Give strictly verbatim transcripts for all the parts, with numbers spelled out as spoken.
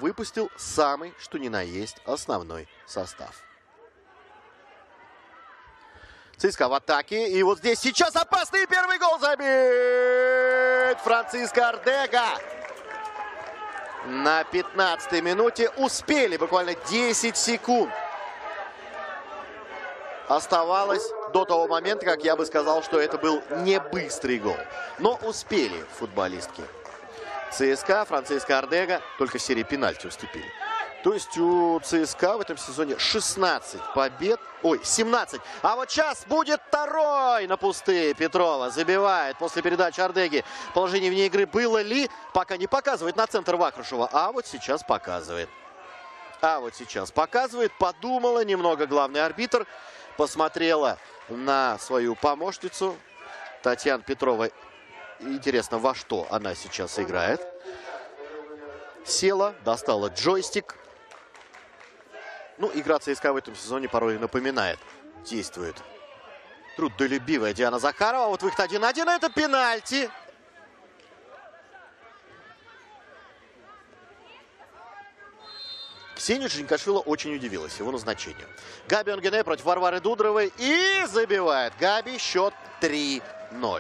выпустил самый, что ни на есть, основной состав. ЦСКА в атаке. И вот здесь сейчас опасный первый гол забит Франциско Ардега. На пятнадцатой минуте успели, буквально десять секунд. Оставалось до того момента, как я бы сказал, что это был не быстрый гол. Но успели футболистки ЦСКА, Франциско Ардега, только в серии пенальти уступили. То есть у ЦСКА в этом сезоне шестнадцать побед. Ой, семнадцать. А вот сейчас будет второй на пустые. Петрова забивает после передачи Ардеги. Положение вне игры было ли? Пока не показывает на центр Вахрушева. А вот сейчас показывает. А вот сейчас показывает. Подумала немного главный арбитр. Посмотрела на свою помощницу. Татьяна Петрова. Интересно, во что она сейчас играет. Села, достала джойстик. Ну, игра ЦСКА в этом сезоне порой напоминает. Действует трудолюбивая Диана Захарова. Вот выход один на один. Это пенальти. Ксения Джинкашвила очень удивилась его назначению. Габи Онгене против Варвары Дудровой. И забивает Габи. Счет три ноль.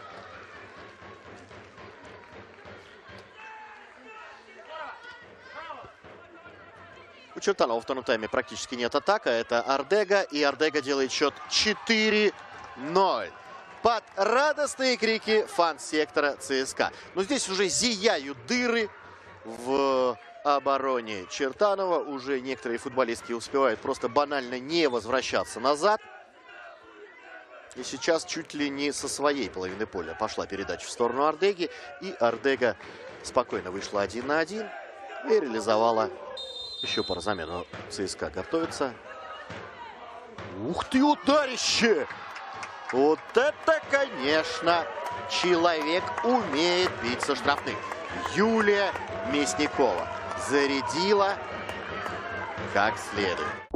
У Чертанова во втором тайме практически нет атака. Это Ардега. И Ардега делает счет четыре ноль. Под радостные крики фан-сектора ЦСКА. Но здесь уже зияют дыры в обороне Чертанова. Уже некоторые футболистки успевают просто банально не возвращаться назад. И сейчас чуть ли не со своей половины поля пошла передача в сторону Ардеги. И Ардега спокойно вышла один на один и реализовала еще пара замен. Но ЦСКА готовится. Ух ты, ударище! Вот это, конечно, человек умеет бить со штрафных. Юлия Мясникова зарядила как следует.